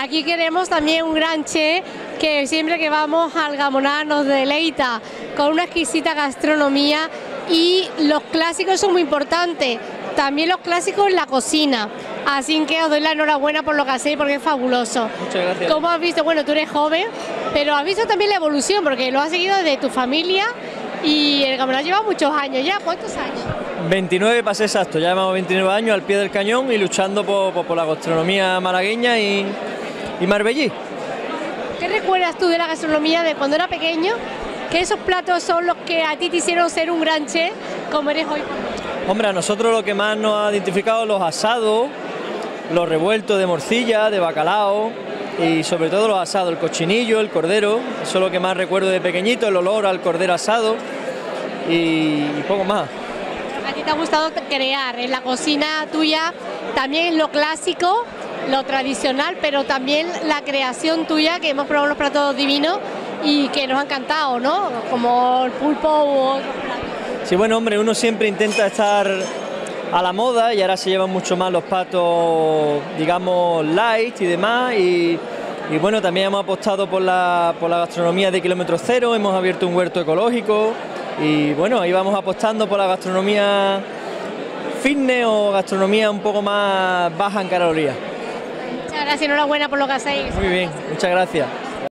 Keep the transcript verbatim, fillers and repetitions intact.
Aquí queremos también un gran chef que siempre que vamos al Gamonal nos deleita con una exquisita gastronomía, y los clásicos son muy importantes, también los clásicos en la cocina. Así que os doy la enhorabuena por lo que hacéis porque es fabuloso. Muchas gracias. ¿Cómo has visto? Bueno, tú eres joven, pero has visto también la evolución porque lo has seguido desde tu familia y el Gamonal lleva muchos años ya. ¿Cuántos años? veintinueve para ser exacto, ya llevamos veintinueve años al pie del cañón y luchando por, por, por la gastronomía malagueña y, y marbellí. ¿Qué recuerdas tú de la gastronomía de cuando era pequeño? ¿Qué esos platos son los que a ti te hicieron ser un gran chef como eres hoy? Hombre, a nosotros lo que más nos ha identificado los asados, los revueltos de morcilla, de bacalao y sobre todo los asados, el cochinillo, el cordero, eso es lo que más recuerdo de pequeñito, el olor al cordero asado y, y poco más. ¿A ti te ha gustado crear en la cocina tuya también lo clásico, lo tradicional, pero también la creación tuya, que hemos probado los platos divinos y que nos ha encantado, ¿no? Como el pulpo u otros platos. Sí, bueno, hombre, uno siempre intenta estar a la moda y ahora se llevan mucho más los platos, digamos, light y demás y, y bueno, también hemos apostado por la, por la gastronomía de kilómetro cero, hemos abierto un huerto ecológico y bueno, ahí vamos apostando por la gastronomía fitness o gastronomía un poco más baja en calorías. Muchas gracias, enhorabuena por lo que hacéis. Muy bien, muchas gracias.